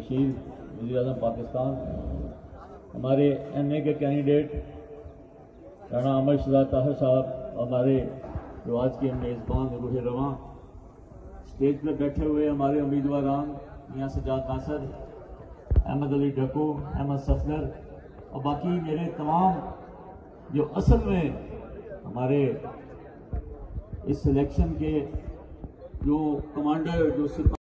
बशीर वज़ीर-ए-आज़म पाकिस्तान, हमारे MA के कैंडिडेट राणा अमर शहजाद ताहिर साहब, हमारे जो आज के मेज़बान रूह रवां, स्टेज पर बैठे हुए हमारे उम्मीदवारान मियाँ सज्जाद नासर, अहमद अली डक्कू, अहमद सफदर और बाकी मेरे तमाम जो असल में हमारे इस सिलेक्शन के जो कमांडर जो